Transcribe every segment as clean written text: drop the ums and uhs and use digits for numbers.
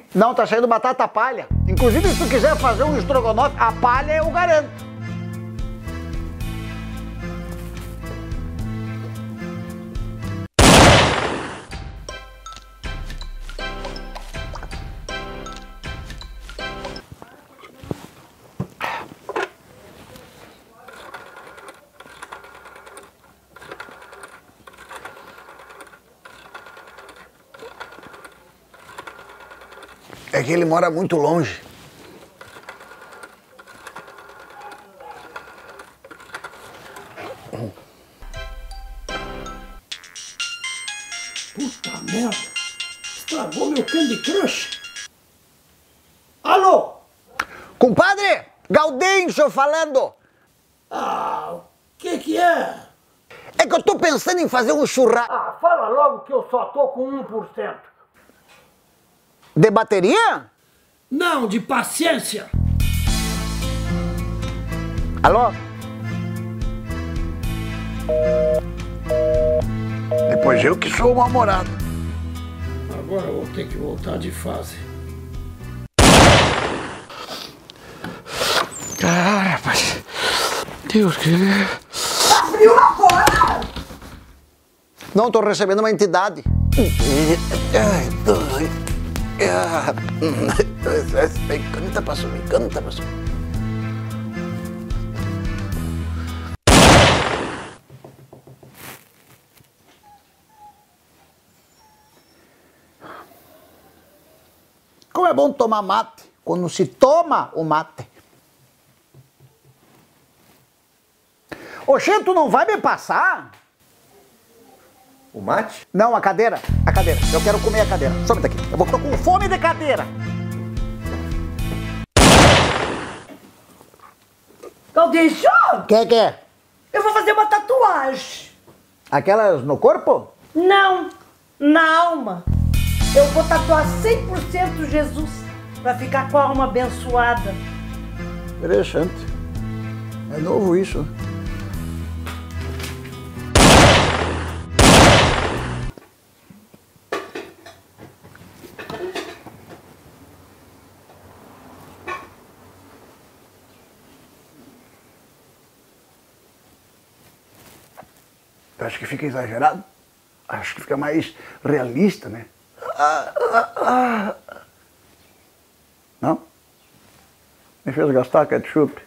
Não, tá saindo batata palha. Inclusive, se tu quiser fazer um estrogonofe, a palha eu garanto. É que ele mora muito longe. Puta merda! Estragou meu Candy Crush! Alô? Compadre! Gaudêncio falando! Ah, o que é? É que eu tô pensando em fazer um churrasco. Ah, fala logo que eu só tô com 1%. De bateria? Não, de paciência! Alô? Depois eu que sou o mal-humorado. Agora eu vou ter que voltar de fase. Ah, rapaz. Deus que... Abriu lá fora! Não, tô recebendo uma entidade. Ai, dói. Canta pra subir, canta pra subir. Como é bom tomar mate quando se toma o mate. Oxê, tu não vai me passar? O mate? Não, a cadeira. A cadeira. Eu quero comer a cadeira. Some daqui. Eu tô com fome de cadeira. Gaudêncio, Que é? eu vou fazer uma tatuagem. Aquelas no corpo? Não, na alma. Eu vou tatuar 100% Jesus pra ficar com a alma abençoada. Interessante. É novo isso. Acho que fica exagerado. Acho que fica mais realista, né? Não? Me fez gastar ketchup.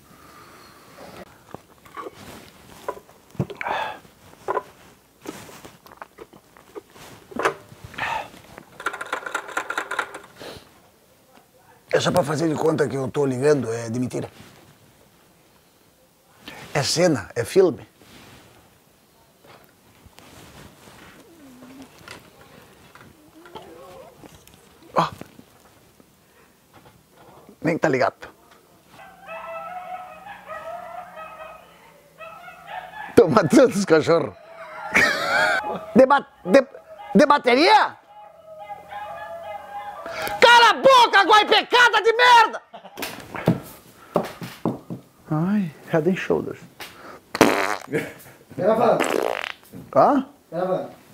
É só pra fazer de conta que eu tô ligando, é de mentira. É cena, é filme. Ó. Nem tá ligado. Tô matando os cachorros. De bateria? Cala a boca, guaipecada de merda! Ai, Head and Shoulders. Gravando. Hã? Gravando.